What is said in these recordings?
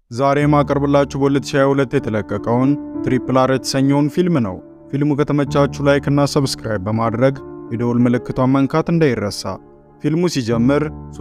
ዛሬ ማቀርብላችሁ በ2022 የተለቀቀውን ትሪፕል አር የተሰኘውን ፊልም ነው። ፊልሙ ከተመቻችሁ ላይክ እና ሰብስክራይብ በማድረግ የደወል ምልክቷን መንካት እንዳይረሳ። ፊልሙ ሲጀምር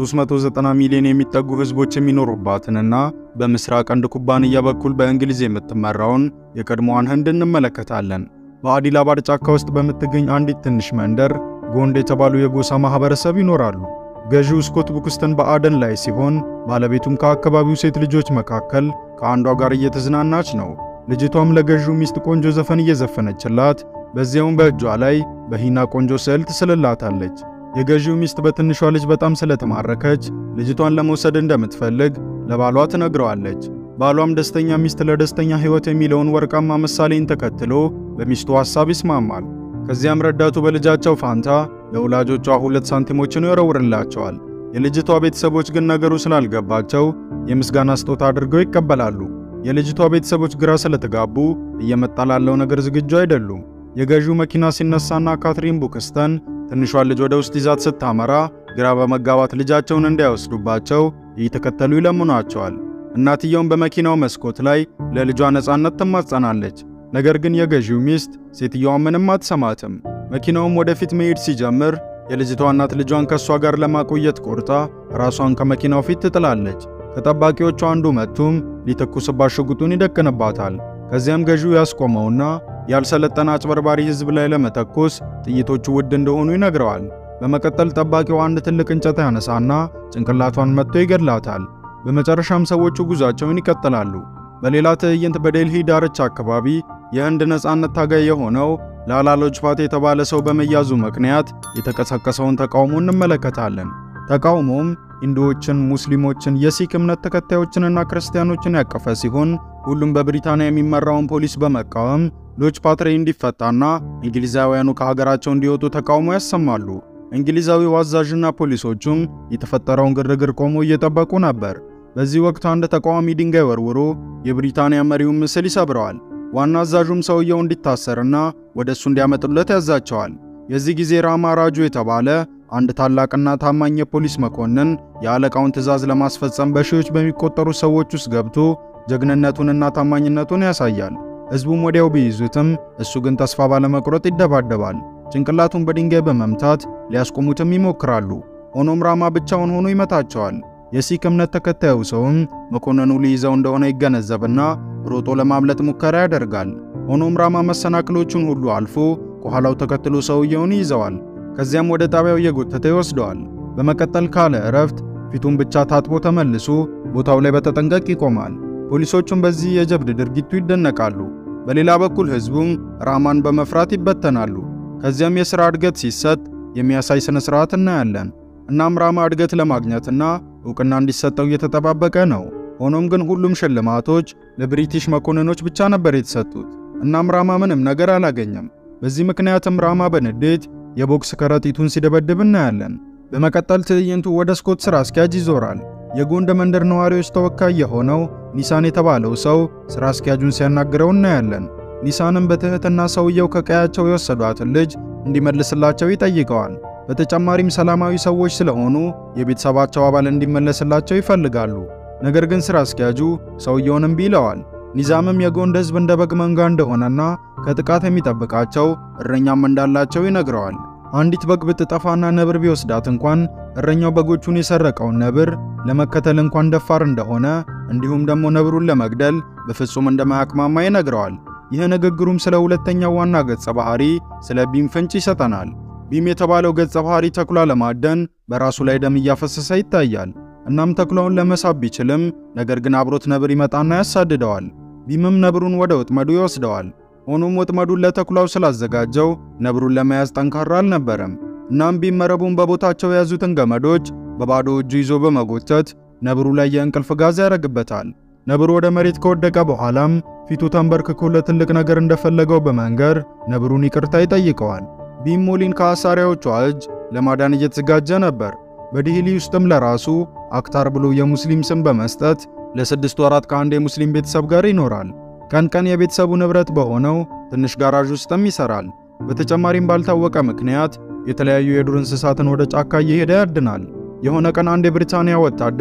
390 ሚሊዮን የሚጠጉ ህዝቦች የሚኖሩባትንና በምስራቅ አንድ ኩባንያ በኩል በእንግሊዝ የምትመራውን የቀድሞዋን ህንድ እንመለከታለን። በአዲላባድ ጫካ ውስጥ በምትገኝ አንዲት ትንሽ መንደር ጎንድ የተባሉ የጎሳ ማህበረሰብ ይኖራሉ። ገዢው ስኮት ቡክስተን በአደን ላይ ሲሆን ባለቤቱም ከአካባቢው ሴት ልጆች መካከል ከአንዷ ጋር እየተዝናናች ነው። ልጅቷም ለገዢው ሚስት ቆንጆ ዘፈን እየዘፈነችላት፣ በዚያውም በእጇ ላይ በሂና ቆንጆ ስዕል ትስልላታለች። የገዢው ሚስት በትንሿ ልጅ በጣም ስለተማረከች ልጅቷን ለመውሰድ እንደምትፈልግ ለባሏ ትነግረዋለች። ባሏም ደስተኛ ሚስት ለደስተኛ ህይወት የሚለውን ወርቃማ ምሳሌን ተከትሎ በሚስቱ ሐሳብ ይስማማል። ከዚያም ረዳቱ በልጃቸው ፋንታ ለወላጆቿ 2 ሳንቲሞችን ይወረውርላቸዋል። የልጅቷ ቤተሰቦች ግን ነገሩ ስላልገባቸው የምስጋና ስጦታ አድርገው ይቀበላሉ። የልጅቷ ቤተሰቦች ግራ ስለተጋቡ እየመጣ ላለው ነገር ዝግጁ አይደሉም። የገዢው መኪና ሲነሳና ካትሪን ቡክስተን ትንሿን ልጅ ወደ ውስጥ ይዛት ስታመራ ግራ በመጋባት ልጃቸውን እንዳይወስዱባቸው እየተከተሉ ይለምኗቸዋል። እናትየውም በመኪናው መስኮት ላይ ለልጇ ነፃነት ትማጸናለች። ነገር ግን የገዢው ሚስት ሴትየዋ ምንም አትሰማትም። መኪናውም ወደፊት መሄድ ሲጀምር የልጅቷ እናት ልጇን ከሷ ጋር ለማቆየት ቆርጣ ራሷን ከመኪናው ፊት ትጥላለች። ከጠባቂዎቹ አንዱ መጥቶም ሊተኩስባት ሽጉጡን ይደቅንባታል። ከዚያም ገዢው ያስቆመውና ያልሰለጠነ አጭበርባሪ ህዝብ ላይ ለመተኮስ ጥይቶቹ ውድ እንደሆኑ ይነግረዋል። በመቀጠል ጠባቂው አንድ ትልቅ እንጨት ያነሳና ጭንቅላቷን መጥቶ ይገድላታል። በመጨረሻም ሰዎቹ ጉዟቸውን ይቀጥላሉ። በሌላ ትዕይንት በዴልሂ ዳርቻ አካባቢ የህንድ ነፃነት ታጋይ የሆነው ላላ ላጅፓት የተባለ ሰው በመያዙ ምክንያት የተቀሰቀሰውን ተቃውሞ እንመለከታለን። ተቃውሞም ሂንዱዎችን፣ ሙስሊሞችን፣ የሲክ እምነት ተከታዮችንና ክርስቲያኖችን ያቀፈ ሲሆን ሁሉም በብሪታንያ የሚመራውን ፖሊስ በመቃወም ላጅፓት እንዲፈታና እንግሊዛውያኑ ከሀገራቸው እንዲወጡ ተቃውሞ ያሰማሉ። እንግሊዛዊው አዛዥና ፖሊሶቹም የተፈጠረውን ግርግር ቆሞ እየጠበቁ ነበር። በዚህ ወቅት አንድ ተቃዋሚ ድንጋይ ወርውሮ የብሪታንያ መሪውን ምስል ይሰብረዋል። ዋና አዛዡም ሰውየው እንዲታሰርና ወደሱ እንዲያመጡለት ያዛቸዋል። የዚህ ጊዜ ራማ ራጁ የተባለ አንድ ታላቅና ታማኝ የፖሊስ መኮንን የአለቃውን ትዕዛዝ ለማስፈጸም በሺዎች በሚቆጠሩ ሰዎች ውስጥ ገብቶ ጀግንነቱንና ታማኝነቱን ያሳያል። ህዝቡም ወዲያው ቢይዙትም እሱ ግን ተስፋ ባለመቁረጥ ይደባደባል። ጭንቅላቱን በድንጋይ በመምታት ሊያስቆሙትም ይሞክራሉ። ሆኖም ራማ ብቻውን ሆኖ ይመታቸዋል። የሲክ እምነት ተከታዩ ሰውም መኮንኑ ሊይዘው እንደሆነ ይገነዘብና ሮጦ ለማምለጥ ሙከራ ያደርጋል። ሆኖም ራማ መሰናክሎቹን ሁሉ አልፎ ከኋላው ተከትሎ ሰውየውን ይዘዋል። ከዚያም ወደ ጣቢያው እየጎተተ ይወስደዋል። በመቀጠል ካለ እረፍት ፊቱን ብቻ ታጥቦ ተመልሶ ቦታው ላይ በተጠንቀቅ ይቆማል። ፖሊሶቹም በዚህ የጀብድ ድርጊቱ ይደነቃሉ። በሌላ በኩል ህዝቡም ራማን በመፍራት ይበተናሉ። ከዚያም የሥራ እድገት ሲሰጥ የሚያሳይ ስነ ስርዓት እናያለን። እናም ራማ እድገት ለማግኘትና ዕውቅና እንዲሰጠው እየተጠባበቀ ነው። ሆኖም ግን ሁሉም ሽልማቶች ለብሪቲሽ መኮንኖች ብቻ ነበር የተሰጡት። እናም ራማ ምንም ነገር አላገኘም። በዚህ ምክንያትም ራማ በንዴት የቦክስ ከረጢቱን ሲደበድብ እናያለን። በመቀጠል ትዕይንቱ ወደ ስኮት ስራ አስኪያጅ ይዞራል። የጎንድ መንደር ነዋሪዎች ተወካይ የሆነው ኒሳን የተባለው ሰው ስራ አስኪያጁን ሲያናግረው እናያለን። ኒሳንም በትህትና ሰውየው ከቀያቸው የወሰዷትን ልጅ እንዲመልስላቸው ይጠይቀዋል። በተጨማሪም ሰላማዊ ሰዎች ስለሆኑ የቤተሰባቸው አባል እንዲመለስላቸው ይፈልጋሉ። ነገር ግን ስራ አስኪያጁ ሰውየውን እምቢ ይለዋል። ኒዛምም የጎንድ ህዝብ እንደ በግ መንጋ እንደሆነና ከጥቃት የሚጠብቃቸው እረኛም እንዳላቸው ይነግረዋል። አንዲት በግ ብትጠፋና ነብር ቢወስዳት እንኳን እረኛው በጎቹን የሰረቀውን ነብር ለመከተል እንኳን ደፋር እንደሆነ እንዲሁም ደግሞ ነብሩን ለመግደል በፍጹም እንደማያቅማማ ይነግረዋል። ይህ ንግግሩም ስለ ሁለተኛው ዋና ገጸ ባህሪ ስለ ቢም ፍንጭ ይሰጠናል። ቢም የተባለው ገጸ ባህሪ ተኩላ ለማደን በራሱ ላይ ደም እያፈሰሰ ይታያል። እናም ተኩላውን ለመሳብ ቢችልም ነገር ግን አብሮት ነብር ይመጣና ያሳድደዋል። ቢምም ነብሩን ወደ ወጥመዱ ይወስደዋል። ሆኖም ወጥመዱን ለተኩላው ስላዘጋጀው ነብሩን ለመያዝ ጠንካራ አልነበረም። እናም ቢም መረቡን በቦታቸው የያዙትን ገመዶች በባዶ እጁ ይዞ በመጎተት ነብሩ ላይ የእንቅልፍ ጋዝ ያረግበታል። ነብሩ ወደ መሬት ከወደቀ በኋላም ፊቱ ተንበርክኮ ለትልቅ ነገር እንደፈለገው በመንገር ነብሩን ይቅርታ ይጠይቀዋል። ቢም ሞሊን ከአሳሪያዎቹ እጅ ለማዳን እየተዘጋጀ ነበር። በዲህሊ ውስጥም ለራሱ አክታር ብሎ የሙስሊም ስም በመስጠት ለ6 ወራት ከአንድ የሙስሊም ቤተሰብ ጋር ይኖራል። ቀን ቀን የቤተሰቡ ንብረት በሆነው ትንሽ ጋራዥ ውስጥም ይሰራል። በተጨማሪም ባልታወቀ ምክንያት የተለያዩ የዱር እንስሳትን ወደ ጫካ እየሄደ ያድናል። የሆነ ቀን አንድ የብሪታንያ ወታደር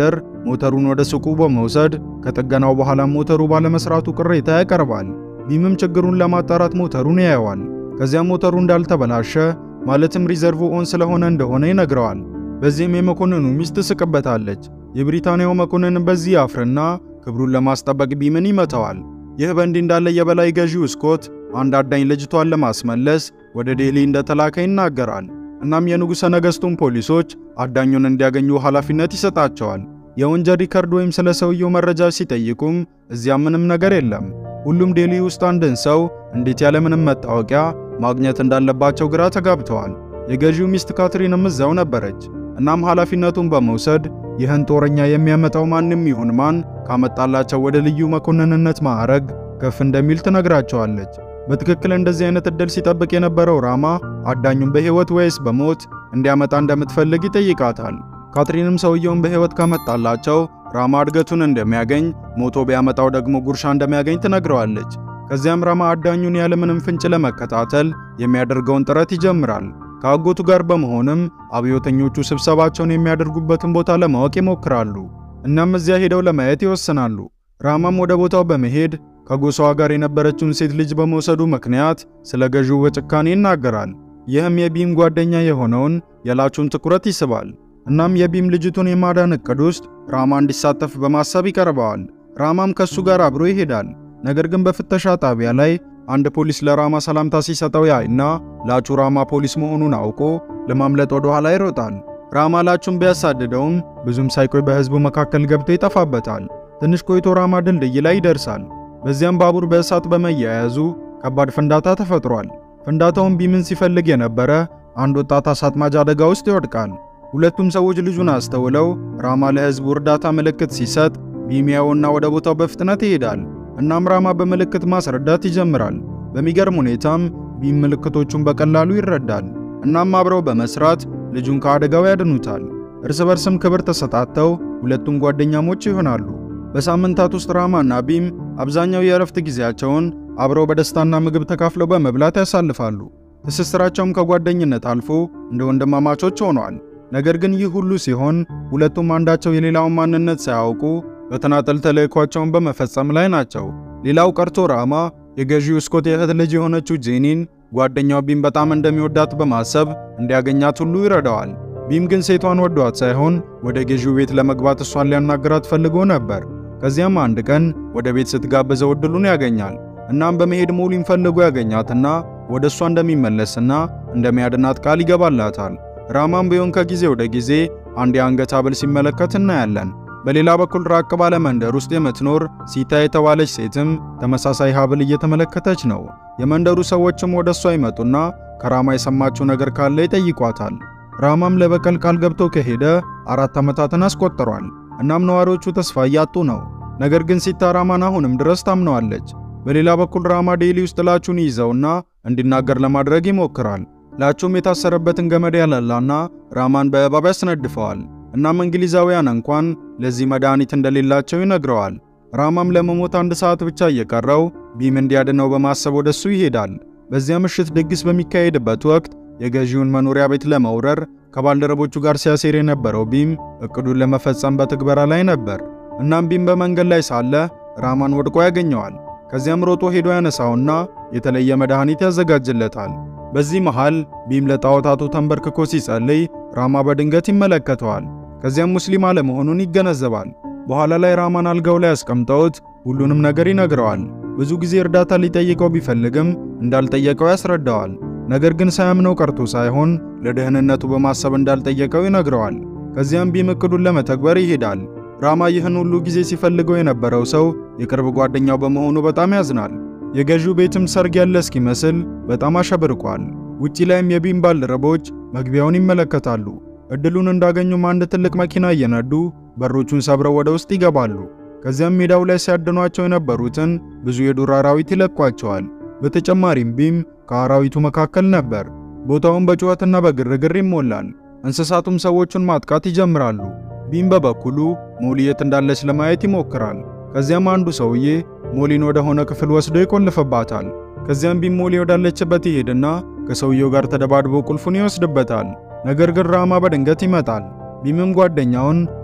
ሞተሩን ወደ ሱቁ በመውሰድ ከጥገናው በኋላ ሞተሩ ባለመስራቱ ቅሬታ ያቀርባል። ቢምም ችግሩን ለማጣራት ሞተሩን ያየዋል። ከዚያም ሞተሩ እንዳልተበላሸ ማለትም ሪዘርቭ ኦን ስለሆነ እንደሆነ ይነግረዋል። በዚህም የመኮንኑ ሚስት ትስቅበታለች። የብሪታንያው መኮንን በዚህ አፍርና ክብሩን ለማስጠበቅ ቢምን ይመታዋል። ይህ በእንዲህ እንዳለ የበላይ ገዢው ስኮት አንድ አዳኝ ልጅቷን ለማስመለስ ወደ ዴሊ እንደተላከ ይናገራል። እናም የንጉሠ ነገሥቱን ፖሊሶች አዳኙን እንዲያገኙ ኃላፊነት ይሰጣቸዋል። የወንጀል ሪከርድ ወይም ስለ ሰውየው መረጃ ሲጠይቁም እዚያ ምንም ነገር የለም። ሁሉም ዴሊ ውስጥ አንድን ሰው እንዴት ያለ ምንም መታወቂያ ማግኘት እንዳለባቸው ግራ ተጋብተዋል። የገዢው ሚስት ካትሪንም እዛው ነበረች። እናም ኃላፊነቱን በመውሰድ ይህን ጦረኛ የሚያመጣው ማንም ይሁን ማን ካመጣላቸው ወደ ልዩ መኮንንነት ማዕረግ ከፍ እንደሚል ትነግራቸዋለች። በትክክል እንደዚህ አይነት እድል ሲጠብቅ የነበረው ራማ አዳኙን በህይወት ወይስ በሞት እንዲያመጣ እንደምትፈልግ ይጠይቃታል። ካትሪንም ሰውየውን በህይወት ካመጣላቸው ራማ እድገቱን እንደሚያገኝ፣ ሞቶ ቢያመጣው ደግሞ ጉርሻ እንደሚያገኝ ትነግረዋለች። ከዚያም ራማ አዳኙን ያለምንም ፍንጭ ለመከታተል የሚያደርገውን ጥረት ይጀምራል። ከአጎቱ ጋር በመሆንም አብዮተኞቹ ስብሰባቸውን የሚያደርጉበትን ቦታ ለማወቅ ይሞክራሉ። እናም እዚያ ሄደው ለማየት ይወስናሉ። ራማም ወደ ቦታው በመሄድ ከጎሳዋ ጋር የነበረችውን ሴት ልጅ በመውሰዱ ምክንያት ስለ ገዢው በጭካኔ ይናገራል። ይህም የቢም ጓደኛ የሆነውን የላቹን ትኩረት ይስባል። እናም የቢም ልጅቱን የማዳን እቅድ ውስጥ ራማ እንዲሳተፍ በማሰብ ይቀርበዋል። ራማም ከሱ ጋር አብሮ ይሄዳል። ነገር ግን በፍተሻ ጣቢያ ላይ አንድ ፖሊስ ለራማ ሰላምታ ሲሰጠው ያይና ላቹ ራማ ፖሊስ መሆኑን አውቆ ለማምለጥ ወደ ኋላ ይሮጣል። ራማ ላቹን ቢያሳድደውም ብዙም ሳይቆይ በህዝቡ መካከል ገብቶ ይጠፋበታል። ትንሽ ቆይቶ ራማ ድልድይ ላይ ይደርሳል። በዚያም ባቡር በእሳት በመያያዙ ከባድ ፍንዳታ ተፈጥሯል። ፍንዳታውን ቢምን ሲፈልግ የነበረ አንድ ወጣት አሳጥማጅ አደጋ ውስጥ ይወድቃል። ሁለቱም ሰዎች ልጁን አስተውለው ራማ ለህዝቡ እርዳታ ምልክት ሲሰጥ ቢሚያውና ወደ ቦታው በፍጥነት ይሄዳል። እናም ራማ በምልክት ማስረዳት ይጀምራል። በሚገርም ሁኔታም ቢም ምልክቶቹን በቀላሉ ይረዳል። እናም አብረው በመስራት ልጁን ከአደጋው ያድኑታል። እርስ በርስም ክብር ተሰጣተው ሁለቱም ጓደኛሞች ይሆናሉ። በሳምንታት ውስጥ ራማና ቢም አብዛኛው የእረፍት ጊዜያቸውን አብረው በደስታና ምግብ ተካፍለው በመብላት ያሳልፋሉ። ትስስራቸውም ከጓደኝነት አልፎ እንደ ወንድማማቾች ሆኗል። ነገር ግን ይህ ሁሉ ሲሆን ሁለቱም አንዳቸው የሌላውን ማንነት ሳያውቁ በተናጠል ተልእኳቸውን በመፈጸም ላይ ናቸው። ሌላው ቀርቶ ራማ የገዢው ስኮት የእህት ልጅ የሆነችው ጄኒን ጓደኛው ቢም በጣም እንደሚወዳት በማሰብ እንዲያገኛት ሁሉ ይረዳዋል። ቢም ግን ሴቷን ወዷት ሳይሆን ወደ ገዢው ቤት ለመግባት እሷን ሊያናግራት ፈልጎ ነበር። ከዚያም አንድ ቀን ወደ ቤት ስትጋብዘው እድሉን ያገኛል። እናም በመሄድ ሞሊን ፈልጎ ያገኛትና ወደ እሷ እንደሚመለስና እንደሚያድናት ቃል ይገባላታል። ራማም ቢሆን ከጊዜ ወደ ጊዜ አንድ የአንገት ሐብል ሲመለከት እናያለን። በሌላ በኩል ራቅ ባለ መንደር ውስጥ የምትኖር ሲታ የተባለች ሴትም ተመሳሳይ ሐብል እየተመለከተች ነው። የመንደሩ ሰዎችም ወደ እሷ ይመጡና ከራማ የሰማችው ነገር ካለ ይጠይቋታል። ራማም ለበቀል ቃል ገብቶ ከሄደ 4 ዓመታትን አስቆጥሯል። እናም ነዋሪዎቹ ተስፋ እያጡ ነው። ነገር ግን ሲታ ራማን አሁንም ድረስ ታምነዋለች። በሌላ በኩል ራማ ዴሊ ውስጥ ላቹን ይዘውና እንዲናገር ለማድረግ ይሞክራል። ላቹም የታሰረበትን ገመድ ያላላና ራማን በእባብ ያስነድፈዋል። እናም እንግሊዛውያን እንኳን ለዚህ መድኃኒት እንደሌላቸው ይነግረዋል። ራማም ለመሞት 1 ሰዓት ብቻ እየቀረው ቢም እንዲያድነው በማሰብ ወደሱ ይሄዳል። በዚያ ምሽት ድግስ በሚካሄድበት ወቅት የገዢውን መኖሪያ ቤት ለመውረር ከባልደረቦቹ ጋር ሲያሴር የነበረው ቢም እቅዱን ለመፈጸም በትግበራ ላይ ነበር። እናም ቢም በመንገድ ላይ ሳለ ራማን ወድቆ ያገኘዋል። ከዚያም ሮጦ ሄዶ ያነሳውና የተለየ መድኃኒት ያዘጋጅለታል። በዚህ መሃል ቢም ለጣዖታቱ ተንበርክኮ ሲጸልይ ራማ በድንገት ይመለከተዋል። ከዚያም ሙስሊም አለመሆኑን ይገነዘባል። በኋላ ላይ ራማን አልጋው ላይ አስቀምጠውት ሁሉንም ነገር ይነግረዋል። ብዙ ጊዜ እርዳታ ሊጠይቀው ቢፈልግም እንዳልጠየቀው ያስረዳዋል። ነገር ግን ሳያምነው ቀርቶ ሳይሆን ለደህንነቱ በማሰብ እንዳልጠየቀው ይነግረዋል። ከዚያም ቢም እቅዱን ለመተግበር ይሄዳል። ራማ ይህን ሁሉ ጊዜ ሲፈልገው የነበረው ሰው የቅርብ ጓደኛው በመሆኑ በጣም ያዝናል። የገዢው ቤትም ሰርግ ያለ እስኪመስል በጣም አሸብርቋል። ውጪ ላይም የቢም ባልደረቦች መግቢያውን ይመለከታሉ። እድሉን እንዳገኙም አንድ ትልቅ መኪና እየነዱ በሮቹን ሰብረው ወደ ውስጥ ይገባሉ። ከዚያም ሜዳው ላይ ሲያድኗቸው የነበሩትን ብዙ የዱር አራዊት ይለቋቸዋል። በተጨማሪም ቢም ከአራዊቱ መካከል ነበር። ቦታውን በጩኸትና በግርግር ይሞላል። እንስሳቱም ሰዎቹን ማጥቃት ይጀምራሉ። ቢም በበኩሉ ሞሊ የት እንዳለች ለማየት ይሞክራል። ከዚያም አንዱ ሰውዬ ሞሊን ወደ ሆነ ክፍል ወስዶ ይቆልፍባታል። ከዚያም ቢም ሞሊ ወዳለችበት ይሄድና ከሰውየው ጋር ተደባድቦ ቁልፉን ይወስድበታል። ነገር ግን ራማ በድንገት ይመጣል። ቢምም ጓደኛውን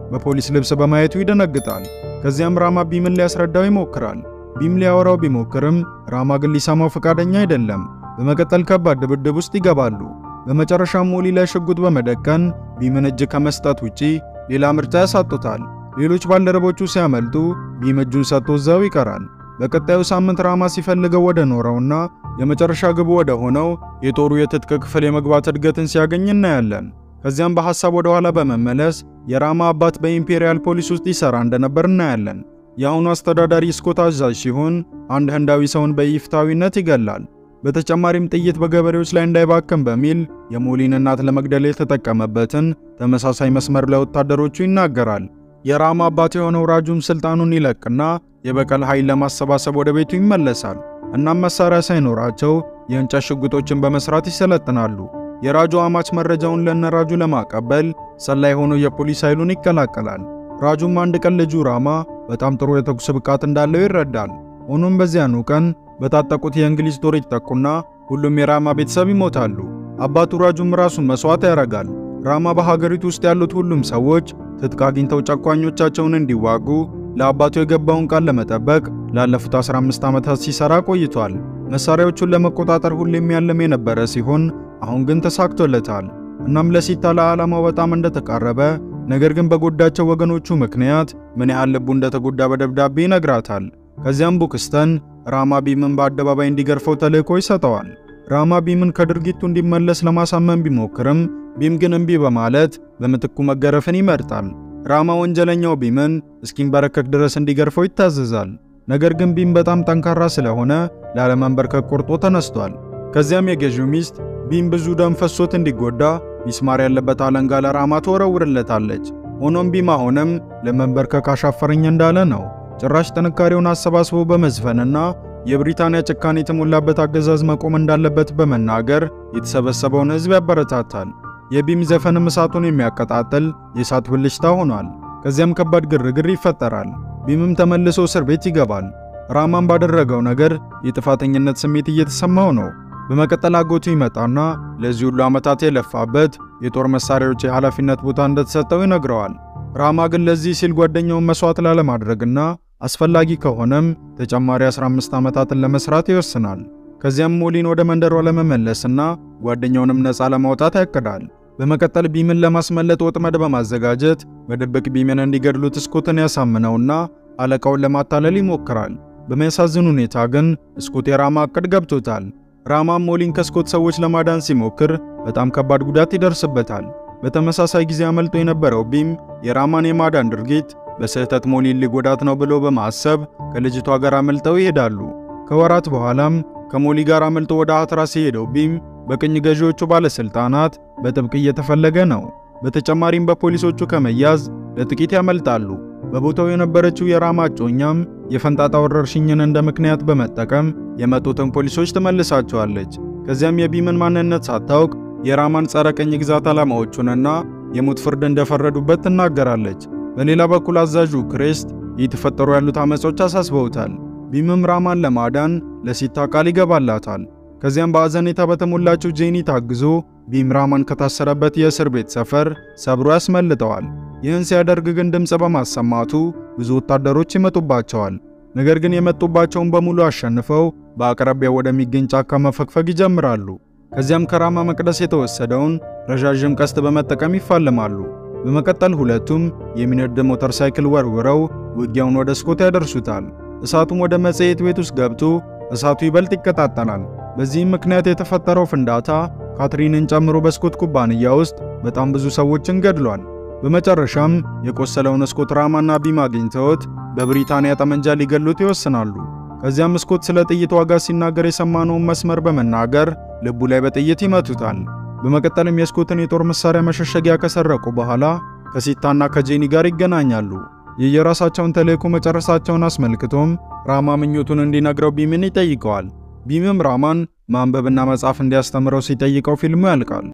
በፖሊስ ልብስ በማየቱ ይደነግጣል። ከዚያም ራማ ቢምን ሊያስረዳው ይሞክራል። ቢም ሊያወራው ቢሞክርም ራማ ግን ሊሰማው ፈቃደኛ አይደለም። በመቀጠል ከባድ ድብድብ ውስጥ ይገባሉ። በመጨረሻም ሞሊ ላይ ሽጉጥ በመደቀን ቢምን እጅ ከመስጠት ውጪ ሌላ ምርጫ ያሳጡታል። ሌሎች ባልደረቦቹ ሲያመልጡ ቢም እጁን ሰጥቶ እዛው ይቀራል። በቀጣዩ ሳምንት ራማ ሲፈልገው ወደ ኖረውና የመጨረሻ ግቡ ወደ ሆነው የጦሩ የትጥቅ ክፍል የመግባት እድገትን ሲያገኝ እናያለን። ከዚያም በሐሳብ ወደ ኋላ በመመለስ የራማ አባት በኢምፔሪያል ፖሊስ ውስጥ ይሰራ እንደነበር እናያለን። የአሁኑ አስተዳዳሪ ስኮት አዛዥ ሲሆን አንድ ህንዳዊ ሰውን በይፍታዊነት ይገላል። በተጨማሪም ጥይት በገበሬዎች ላይ እንዳይባከም በሚል የሞሊን እናት ለመግደል የተጠቀመበትን ተመሳሳይ መስመር ለወታደሮቹ ይናገራል። የራማ አባት የሆነው ራጁም ስልጣኑን ይለቅና የበቀል ኃይል ለማሰባሰብ ወደ ቤቱ ይመለሳል። እናም መሳሪያ ሳይኖራቸው የእንጨት ሽጉጦችን በመስራት ይሰለጥናሉ። የራጁ አማች መረጃውን ለነራጁ ለማቀበል ሰላይ ሆኖ የፖሊስ ኃይሉን ይቀላቀላል። ራጁም አንድ ቀን ልጁ ራማ በጣም ጥሩ የተኩስ ብቃት እንዳለው ይረዳል። ሆኖም በዚያኑ ቀን በታጠቁት የእንግሊዝ ጦር ይጠቁና ሁሉም የራማ ቤተሰብ ይሞታሉ። አባቱ ራጁም ራሱን መስዋዕት ያደርጋል። ራማ በሀገሪቱ ውስጥ ያሉት ሁሉም ሰዎች ትጥቅ አግኝተው ጨቋኞቻቸውን እንዲዋጉ ለአባቱ የገባውን ቃል ለመጠበቅ ላለፉት 15 ዓመታት ሲሰራ ቆይቷል። መሳሪያዎቹን ለመቆጣጠር ሁሌም ያለም የነበረ ሲሆን አሁን ግን ተሳክቶለታል። እናም ለሲታ ለዓላማው በጣም እንደተቃረበ ነገር ግን በጎዳቸው ወገኖቹ ምክንያት ምን ያህል ልቡ እንደተጎዳ በደብዳቤ ይነግራታል። ከዚያም ቡክስተን ራማ ቢምን በአደባባይ እንዲገርፈው ተልእኮ ይሰጠዋል። ራማ ቢምን ከድርጊቱ እንዲመለስ ለማሳመን ቢሞክርም ቢም ግን እምቢ በማለት በምትኩ መገረፍን ይመርጣል። ራማ ወንጀለኛው ቢምን እስኪንበረከክ ድረስ እንዲገርፈው ይታዘዛል። ነገር ግን ቢም በጣም ጠንካራ ስለሆነ ላለመንበርከክ ቆርጦ ተነስቷል። ከዚያም የገዢው ሚስት ቢም ብዙ ደም ፈሶት እንዲጎዳ ሚስማር ያለበት አለንጋ ለራማ ትወረውርለታለች። ሆኖም ቢም አሁንም ለመንበርከክ አሻፈረኝ እንዳለ ነው። ጭራሽ ጥንካሬውን አሰባስቦ በመዝፈንና የብሪታንያ ጭካኔ የተሞላበት አገዛዝ መቆም እንዳለበት በመናገር የተሰበሰበውን ሕዝብ ያበረታታል። የቢም ዘፈንም እሳቱን የሚያቀጣጥል የእሳት ብልሽታ ሆኗል። ከዚያም ከባድ ግርግር ይፈጠራል። ቢምም ተመልሶ እስር ቤት ይገባል። ራማን ባደረገው ነገር የጥፋተኝነት ስሜት እየተሰማው ነው። በመቀጠል አጎቱ ይመጣና ለዚህ ሁሉ ዓመታት የለፋበት የጦር መሳሪያዎች የኃላፊነት ቦታ እንደተሰጠው ይነግረዋል። ራማ ግን ለዚህ ሲል ጓደኛውን መስዋዕት ላለማድረግና አስፈላጊ ከሆነም ተጨማሪ 15 ዓመታትን ለመስራት ይወስናል። ከዚያም ሞሊን ወደ መንደሯ ለመመለስና ጓደኛውንም ነፃ ለማውጣት ያቅዳል። በመቀጠል ቢምን ለማስመለጥ ወጥመድ በማዘጋጀት በድብቅ ቢምን እንዲገድሉት ስኮትን ያሳምነውና አለቃውን ለማታለል ይሞክራል። በሚያሳዝን ሁኔታ ግን ስኮት የራማ እቅድ ገብቶታል። ራማም ሞሊን ከስኮት ሰዎች ለማዳን ሲሞክር በጣም ከባድ ጉዳት ይደርስበታል። በተመሳሳይ ጊዜ አመልጦ የነበረው ቢም የራማን የማዳን ድርጊት በስህተት ሞሊን ሊጎዳት ነው ብሎ በማሰብ ከልጅቷ ጋር አመልጠው ይሄዳሉ። ከወራት በኋላም ከሞሊ ጋር አመልጦ ወደ አትራስ የሄደው ቢም በቅኝ ገዢዎቹ ባለስልጣናት በጥብቅ እየተፈለገ ነው። በተጨማሪም በፖሊሶቹ ከመያዝ ለጥቂት ያመልጣሉ። በቦታው የነበረችው የራማ ጮኛም የፈንጣጣ ወረርሽኝን እንደ ምክንያት በመጠቀም የመጡትን ፖሊሶች ትመልሳቸዋለች። ከዚያም የቢምን ማንነት ሳታውቅ የራማን ጸረ ቅኝ ግዛት ዓላማዎቹንና የሞት ፍርድ እንደፈረዱበት ትናገራለች። በሌላ በኩል አዛዡ ክሬስት እየተፈጠሩ ያሉት አመጾች አሳስበውታል። ቢምም ራማን ለማዳን ለሲታ ቃል ይገባላታል። ከዚያም በአዘኔታ በተሞላችው ጄኒ ታግዞ ቢም ራማን ከታሰረበት የእስር ቤት ሰፈር ሰብሮ ያስመልጠዋል። ይህን ሲያደርግ ግን ድምጽ በማሰማቱ ብዙ ወታደሮች ይመጡባቸዋል። ነገር ግን የመጡባቸውን በሙሉ አሸንፈው በአቅራቢያው ወደሚገኝ ጫካ መፈግፈግ ይጀምራሉ። ከዚያም ከራማ መቅደስ የተወሰደውን ረዣዥም ቀስት በመጠቀም ይፋለማሉ። በመቀጠል ሁለቱም የሚነድ ሞተር ሳይክል ወርውረው ውጊያውን ወደ ስኮት ያደርሱታል። እሳቱም ወደ መጽሔት ቤት ውስጥ ገብቶ እሳቱ ይበልጥ ይቀጣጠላል። በዚህም ምክንያት የተፈጠረው ፍንዳታ ካትሪንን ጨምሮ በስኮት ኩባንያ ውስጥ በጣም ብዙ ሰዎችን ገድሏል። በመጨረሻም የቆሰለውን ስኮት ራማና ቢም አግኝተውት በብሪታንያ ጠመንጃ ሊገሉት ይወስናሉ። ከዚያም ስኮት ስለ ጥይት ዋጋ ሲናገር የሰማነውን መስመር በመናገር ልቡ ላይ በጥይት ይመቱታል። በመቀጠልም የስኮትን የጦር መሳሪያ መሸሸጊያ ከሰረቁ በኋላ ከሲታና ከጄኒ ጋር ይገናኛሉ። የየራሳቸውን ተልእኮ መጨረሳቸውን አስመልክቶም ራማ ምኞቱን እንዲነግረው ቢምን ይጠይቀዋል። ቢምም ራማን ማንበብና መጻፍ እንዲያስተምረው ሲጠይቀው ፊልሙ ያልቃል።